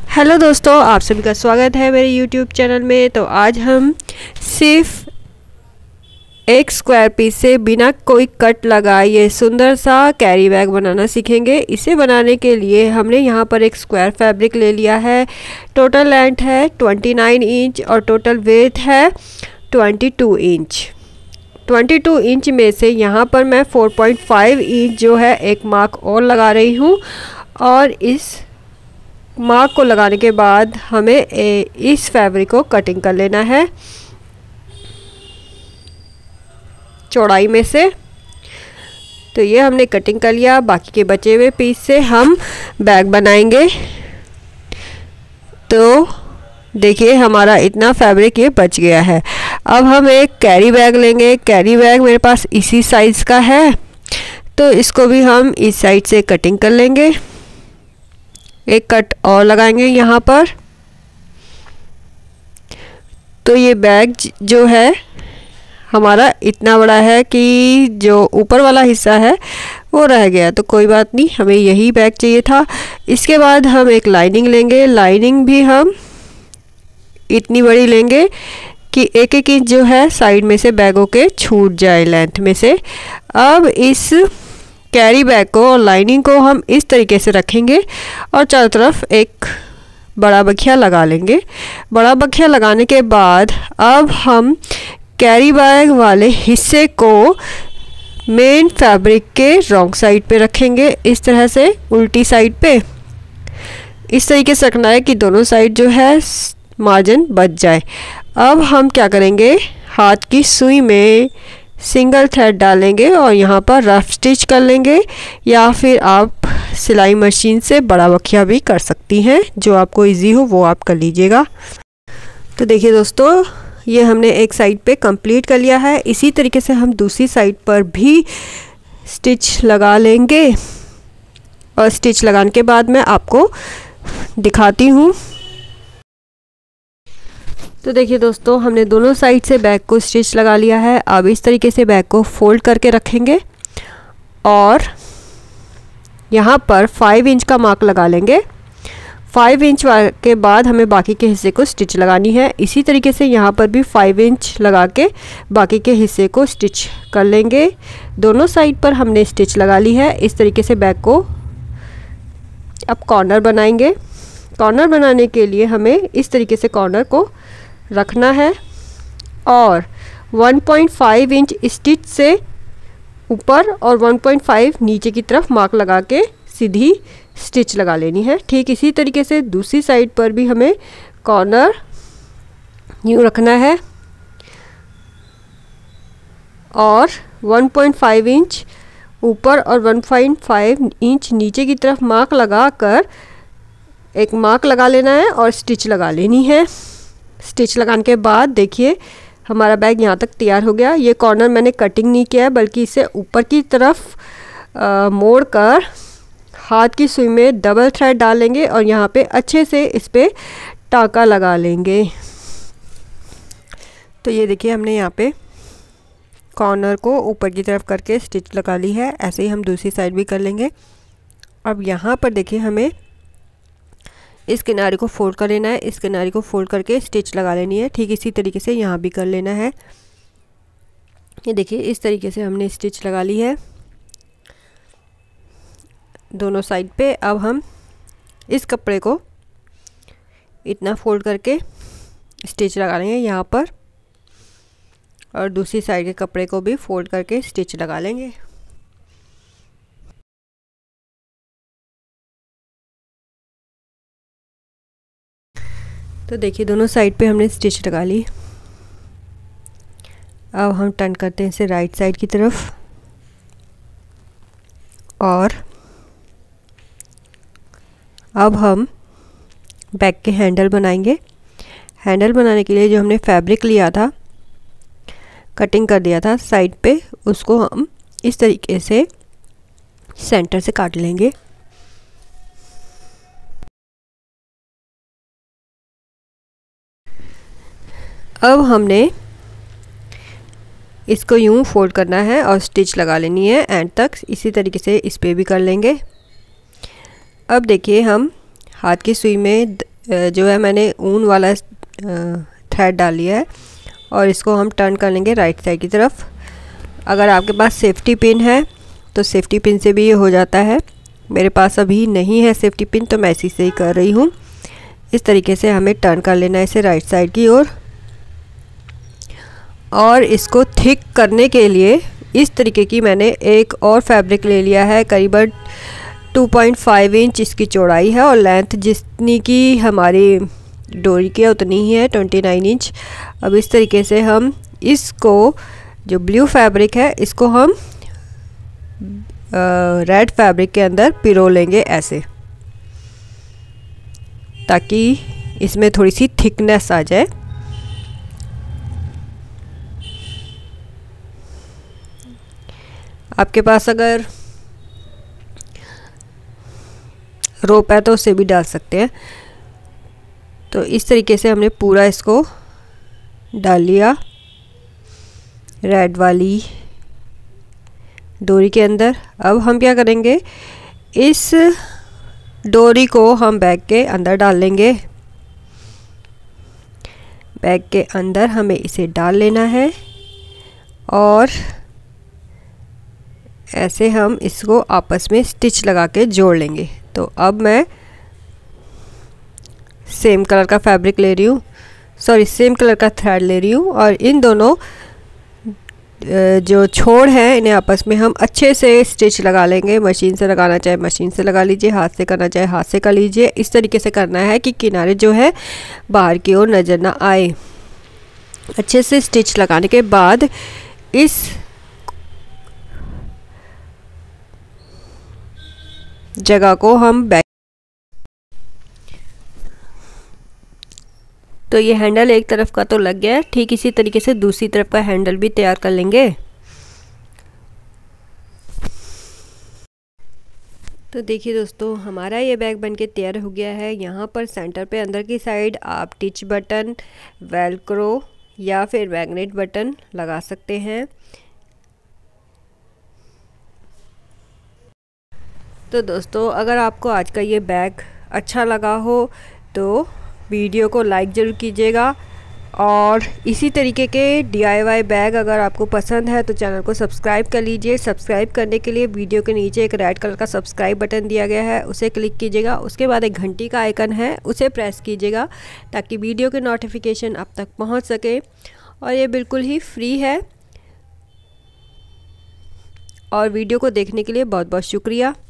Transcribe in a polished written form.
Hello दोस्तों, आप सभी का स्वागत है मेरे यूट्यूब चैनल में। तो आज हम सिर्फ एक स्क्वायर पीस से बिना कोई कट लगाए ये सुंदर सा कैरी बैग बनाना सीखेंगे। इसे बनाने के लिए हमने यहाँ पर एक स्क्वायर फैब्रिक ले लिया है। टोटल लेंथ है 29 इंच और टोटल वेथ है 22 इंच। 22 इंच में से यहाँ पर मैं 4.5 इंच जो है एक मार्क और लगा रही हूँ, और इस मार्क को लगाने के बाद हमें इस फैब्रिक को कटिंग कर लेना है चौड़ाई में से। तो ये हमने कटिंग कर लिया। बाकी के बचे हुए पीस से हम बैग बनाएंगे। तो देखिए हमारा इतना फैब्रिक ये बच गया है। अब हम एक कैरी बैग लेंगे। कैरी बैग मेरे पास इसी साइज़ का है, तो इसको भी हम इस साइड से कटिंग कर लेंगे। एक कट और लगाएंगे यहाँ पर। तो ये बैग जो है हमारा इतना बड़ा है कि जो ऊपर वाला हिस्सा है वो रह गया, तो कोई बात नहीं, हमें यही बैग चाहिए था। इसके बाद हम एक लाइनिंग लेंगे। लाइनिंग भी हम इतनी बड़ी लेंगे कि एक एक इंच जो है साइड में से बैगों के छूट जाए लेंथ में से। अब इस कैरी बैग को और लाइनिंग को हम इस तरीके से रखेंगे और चारों तरफ एक बड़ा बखिया लगा लेंगे। बड़ा बखिया लगाने के बाद अब हम कैरी बैग वाले हिस्से को मेन फैब्रिक के रॉन्ग साइड पे रखेंगे, इस तरह से उल्टी साइड पे। इस तरीके से रखना है कि दोनों साइड जो है मार्जिन बच जाए। अब हम क्या करेंगे, हाथ की सुई में सिंगल थ्रेड डालेंगे और यहाँ पर रफ स्टिच कर लेंगे, या फिर आप सिलाई मशीन से बड़ा बखिया भी कर सकती हैं। जो आपको इजी हो वो आप कर लीजिएगा। तो देखिए दोस्तों, ये हमने एक साइड पे कंप्लीट कर लिया है। इसी तरीके से हम दूसरी साइड पर भी स्टिच लगा लेंगे, और स्टिच लगाने के बाद मैं आपको दिखाती हूँ। तो देखिए दोस्तों, हमने दोनों साइड से बैग को स्टिच लगा लिया है। अब इस तरीके से बैग को फोल्ड करके रखेंगे और यहाँ पर 5 इंच का मार्क लगा लेंगे। 5 इंच के बाद हमें बाकी के हिस्से को स्टिच लगानी है। इसी तरीके से यहाँ पर भी 5 इंच लगा के बाकी के हिस्से को स्टिच कर लेंगे। दोनों साइड पर हमने स्टिच लगा ली है। इस तरीके से बैग को अब कॉर्नर बनाएंगे। कॉर्नर बनाने के लिए हमें इस तरीके से कॉर्नर को रखना है और 1.5 इंच स्टिच से ऊपर और 1.5 नीचे की तरफ मार्क लगा के सीधी स्टिच लगा लेनी है। ठीक इसी तरीके से दूसरी साइड पर भी हमें कॉर्नर यूँ रखना है और 1.5 इंच ऊपर और 1.5 इंच नीचे की तरफ मार्क लगाकर एक मार्क लगा लेना है और स्टिच लगा लेनी है। स्टिच लगाने के बाद देखिए हमारा बैग यहाँ तक तैयार हो गया। ये कॉर्नर मैंने कटिंग नहीं किया है, बल्कि इसे ऊपर की तरफ मोड़ कर हाथ की सुई में डबल थ्रेड डालेंगे और यहाँ पे अच्छे से इस पे टाँका लगा लेंगे। तो ये देखिए हमने यहाँ पे कॉर्नर को ऊपर की तरफ करके स्टिच लगा ली है। ऐसे ही हम दूसरी साइड भी कर लेंगे। अब यहाँ पर देखिए हमें इस किनारे को फोल्ड कर लेना है। इस किनारे को फोल्ड करके स्टिच लगा लेनी है। ठीक इसी तरीके से यहाँ भी कर लेना है। ये देखिए इस तरीके से हमने स्टिच लगा ली है दोनों साइड पे। अब हम इस कपड़े को इतना फोल्ड करके स्टिच लगा लेंगे यहाँ पर, और दूसरी साइड के कपड़े को भी फोल्ड करके स्टिच लगा लेंगे। तो देखिए दोनों साइड पे हमने स्टिच लगा ली। अब हम टर्न करते हैं इसे राइट साइड की तरफ, और अब हम बैग के हैंडल बनाएंगे। हैंडल बनाने के लिए जो हमने फैब्रिक लिया था, कटिंग कर दिया था साइड पे, उसको हम इस तरीके से सेंटर से काट लेंगे। अब हमने इसको यूँ फोल्ड करना है और स्टिच लगा लेनी है एंड तक। इसी तरीके से इस पे भी कर लेंगे। अब देखिए हम हाथ की सुई में जो है मैंने ऊन वाला थ्रेड डाल लिया है और इसको हम टर्न कर लेंगे राइट साइड की तरफ। अगर आपके पास सेफ्टी पिन है तो सेफ्टी पिन से भी ये हो जाता है। मेरे पास अभी नहीं है सेफ्टी पिन तो मैं इसी से ही कर रही हूँ। इस तरीके से हमें टर्न कर लेना है इसे राइट साइड की ओर। और इसको थिक करने के लिए इस तरीके की मैंने एक और फैब्रिक ले लिया है। करीबन 2.5 इंच इसकी चौड़ाई है और लेंथ जितनी की हमारी डोरी की है उतनी ही है, 29 इंच। अब इस तरीके से हम इसको जो ब्लू फैब्रिक है इसको हम रेड फैब्रिक के अंदर पिरो लेंगे ऐसे, ताकि इसमें थोड़ी सी थिकनेस आ जाए। आपके पास अगर रोप है तो उसे भी डाल सकते हैं। तो इस तरीके से हमने पूरा इसको डाल लिया रेड वाली डोरी के अंदर। अब हम क्या करेंगे, इस डोरी को हम बैग के अंदर डाल लेंगे। बैग के अंदर हमें इसे डाल लेना है और ऐसे हम इसको आपस में स्टिच लगा के जोड़ लेंगे। तो अब मैं सेम कलर का फैब्रिक ले रही हूँ, सेम कलर का थ्रेड ले रही हूँ और इन दोनों जो छोड़ हैं इन्हें आपस में हम अच्छे से स्टिच लगा लेंगे। मशीन से लगाना चाहे मशीन से लगा लीजिए, हाथ से करना चाहे हाथ से कर लीजिए। इस तरीके से करना है कि किनारे जो है बाहर की ओर नज़र ना आए। अच्छे से स्टिच लगाने के बाद इस जगह को हम बैक, तो ये हैंडल एक तरफ का तो लग गया है, ठीक इसी तरीके से दूसरी तरफ का हैंडल भी तैयार कर लेंगे। तो देखिए दोस्तों, हमारा ये बैग बनके तैयार हो गया है। यहाँ पर सेंटर पे अंदर की साइड आप टिच बटन, वेलक्रो या फिर मैग्नेट बटन लगा सकते हैं। तो दोस्तों, अगर आपको आज का ये बैग अच्छा लगा हो तो वीडियो को लाइक ज़रूर कीजिएगा और इसी तरीके के DIY बैग अगर आपको पसंद है तो चैनल को सब्सक्राइब कर लीजिए। सब्सक्राइब करने के लिए वीडियो के नीचे एक रेड कलर का सब्सक्राइब बटन दिया गया है, उसे क्लिक कीजिएगा। उसके बाद एक घंटी का आइकन है, उसे प्रेस कीजिएगा ताकि वीडियो के नोटिफिकेशन आप तक पहुँच सके। और ये बिल्कुल ही फ्री है। और वीडियो को देखने के लिए बहुत बहुत शुक्रिया।